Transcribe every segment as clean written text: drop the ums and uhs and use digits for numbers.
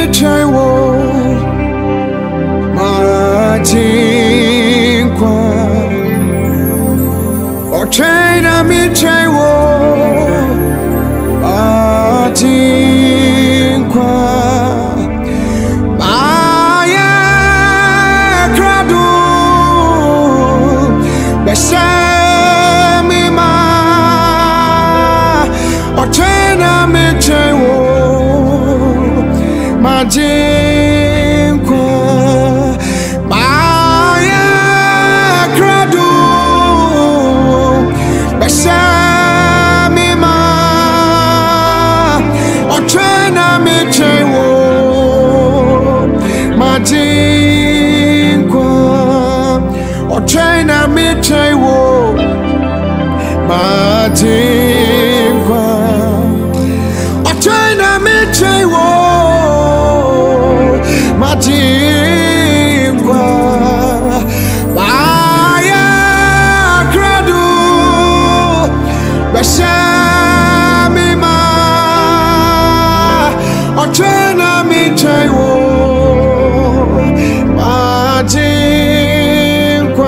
chaiwo Majinkwa Ochena mi chaiwo Majinkwa Maya kradu Besemi ma Ochena mi chaiwo Majinkwa Maya kradu Besemi ma Ochena mi chaiwo Majinkwa Ochena mi chaiwo Majinkwa Ochena mi chaiwo Majinkwa Maya kradu Besemi ma Ochena mi chaiwo Majinkwa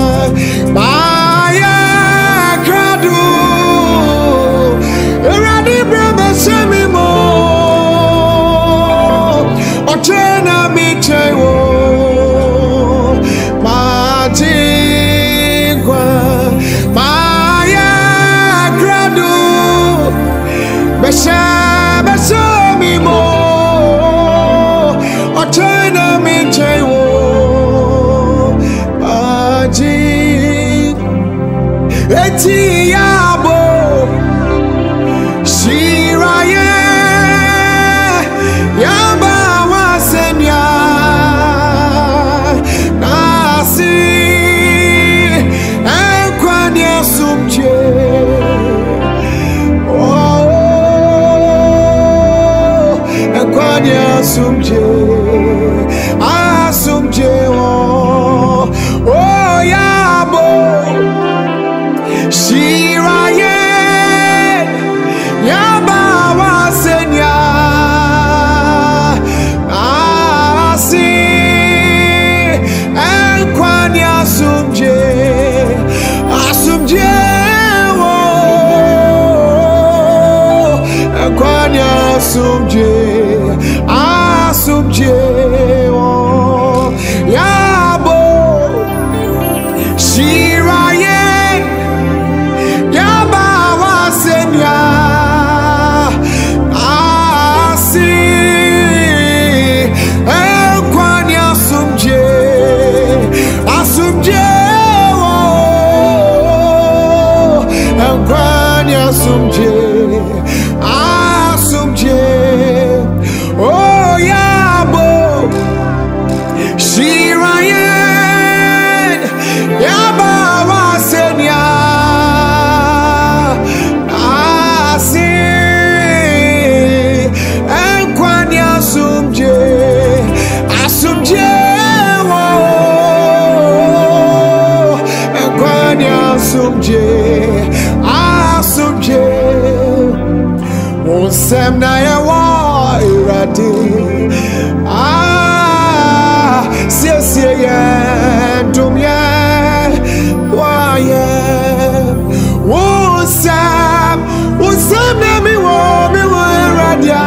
Maya kradu Eradi brother Besemi mo Ochena mi chaiwo Majinkwa Maya kradu Besemi mo Ochena mi chaiwo Majinkwa Eti yabo Shiraye Yaba wasenya Nasi Enkwani asumche Oh Enkwani asumche Asumche Oh yabo Shiraye Yaba wasenya Asi Enkwani asumje Asumje Enkwani asumje Asumje Yabo Shiraye Yaba wasenya Asi Enkwani asumje Asumje Enkwani asumje Asumje Oh yabo Shiraye Yaba wasenya Asi Enkwani asumje Asumje Enkwani asumje Asumje Wonsem na yawa irade Siesie yentumye Waye Wonsem na miwo iradia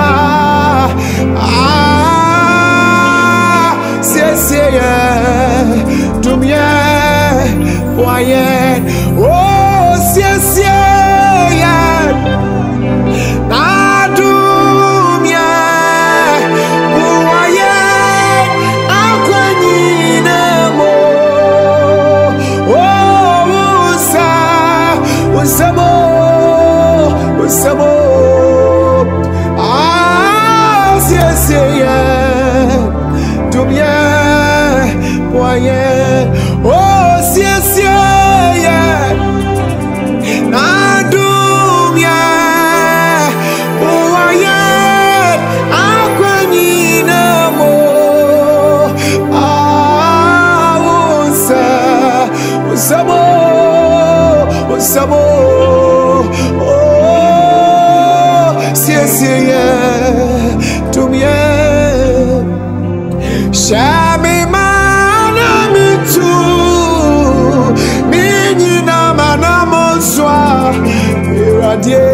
Siesie yentumye Waye Siesie Nadumye Waye Akwanyine mo Usamo Siesie Dumye Waye Siesie Nadumye Waye Akwanyine mo Usamo Siesie Dumye Shami mana mitu Minyi na manamoswa Iradie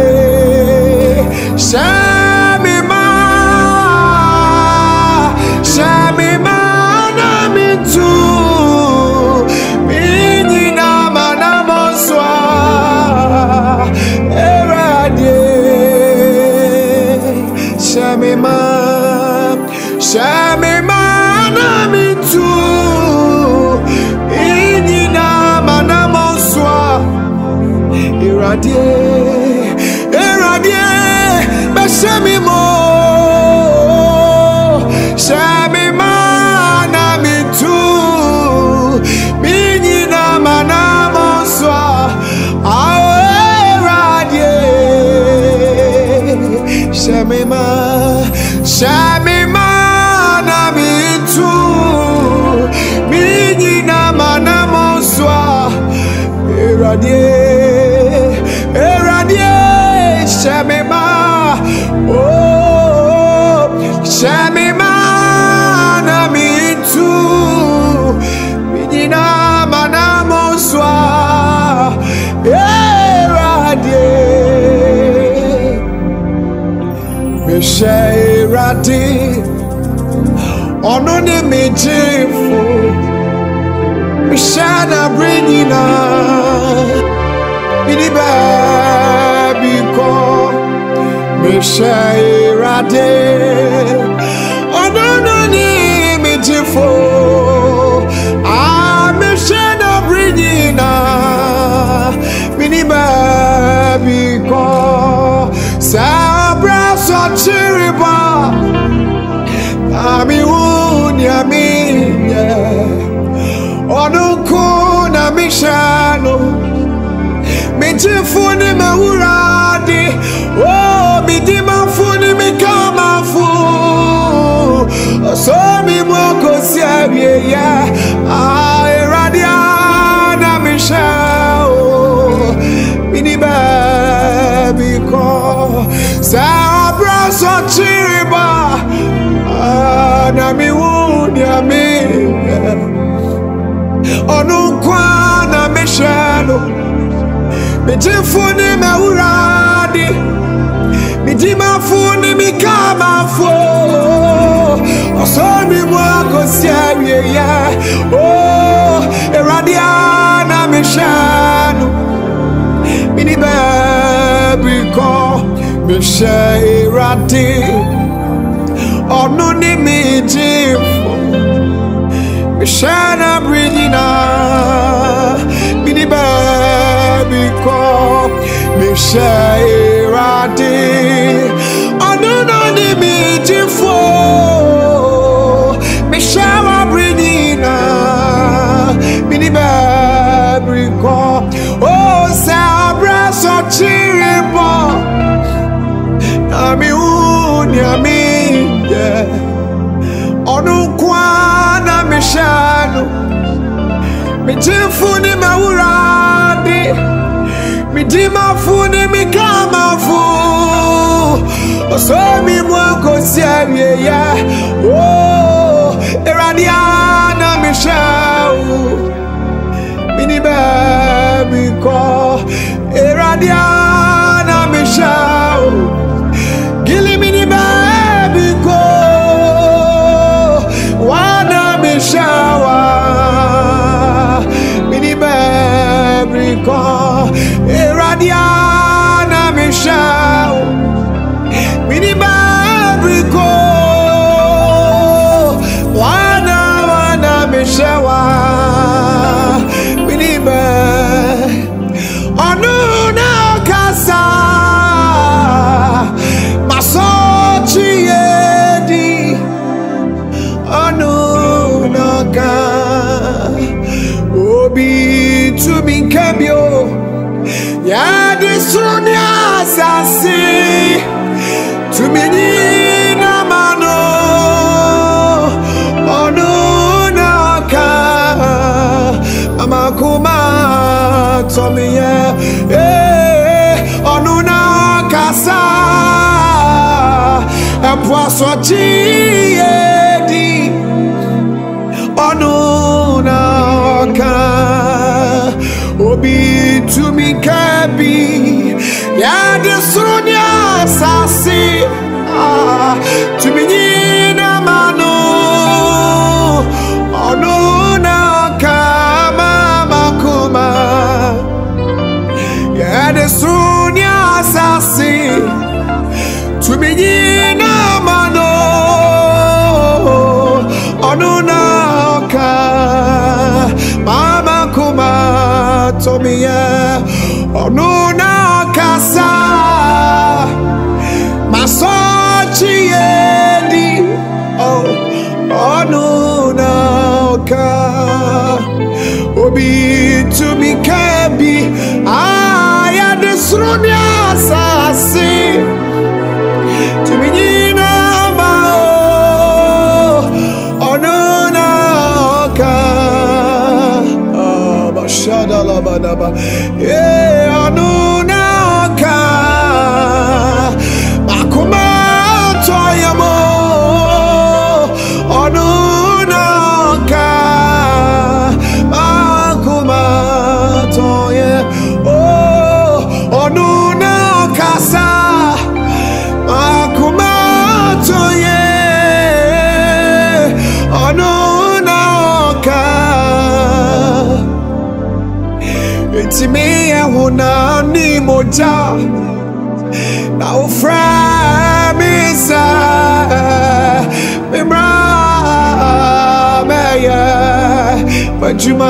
Shami mana mitu Minyi na manamoswa Iradie Shami mana mitu Inyina manamoswa Iradie Beshami mo Shami mana mitu Inyina manamoswa Iradie Shami mana mitu Minyina manamoswa Iradie Shemima Oh Shemima na mitu Minyina manamoswa Iradie Meshe Iradie Ono ni mijifu Mishana bringina Mini baby ko Misha Iradie Ono ni mijifu Mishana bringina Mini baby ko Sabra so chiriba Ami unyaminya Onuku na mishano Mijifuni mewuradi Oh, midima funi mikamafu Osomi mwoko siabye ya Iradia na mishao Mini baby ko Sabra so chiriba Na miwuni aminya Onukwa na mishano Mijifuni mewuradi Midima funi mikamafu Osomi mwako siawie ya Oh, Iradia na mishano Mini baby ko Misha Iradie Ono ni mijifu Mishana bridina Mini baby ko Misha Iradie Ono ni mijifu Mishana bridina Mini baby ko Oh sabra so chiripo Nami unyami Onukwa na mishano Mijifuni mewuradi Midima funi mikamafu Osomi mwako siabye ya Oh, Iradia na mishao Mini baby ko Iradia na mishao Gili mini baby ko Wana mishawa Mini baby ko Iradia na mishao Mini baby ko Wana mishawa Mini baby Onu na kasa Masochi edi Onu na ka Obi to me kebio Ya disunya sasi To me ni na mano Onu na ka Amakuma Tomi Onu na kasa Poisson di me kabi ya de sunya sasi to me na mano ono na kama makuma ya de sunya sasi to me na mano ono na mama kuma tomiya onuna kasa masochi yendi oh onuna ka obi to me kabi aya desrunya sasi to me na ma onuna ka Shadalabadaba, Anuna ka Makuma Toyamo, Anuna ka Makuma Toye, oh, Anuna Kasa Makuma Toye, Anuna ka. It's me and ni moja na ufra misa memra meya pajuma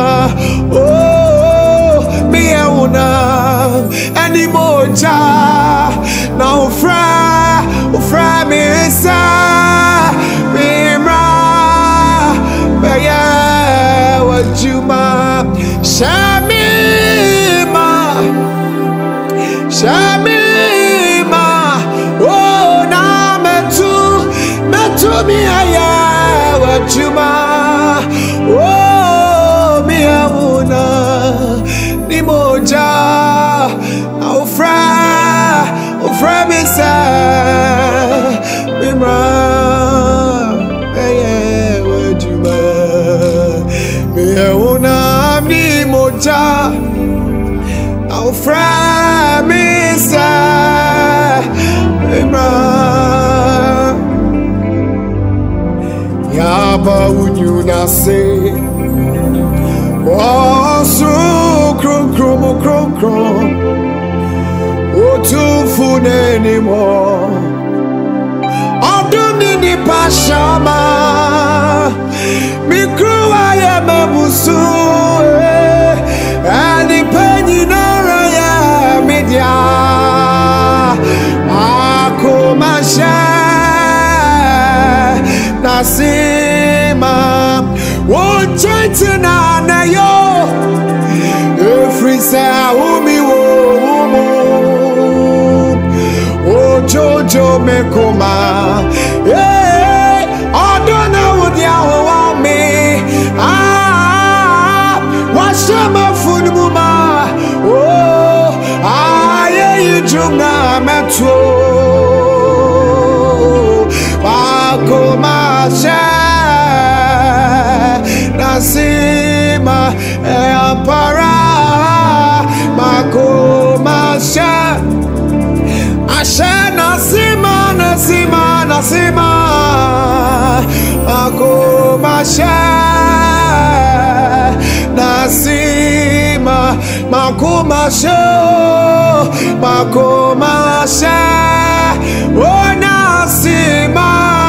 oh me and ni moja na ufra misa memra meya wajuma Shamima, oh na metu mi aya wajuma, oh mi amuna ni moja, ufra misa mimra aya wajuma, mi amuna ni moja. Framisa Yaba unyuna se Wasu krum Otufune ni mo Oduni ni pashama Mikruwa ya mabusu Ani penyi nora ya media Akumasha Nasima Wonchaitina na yo Efrisa umi wo umu Ojojo mekoma Odona udia wame Washama funmuma oh aye yujunga metro Pakomasha Nasima Ampara Makomasha Asha Nasima Makomasha Nasima Makomasha oh Nasima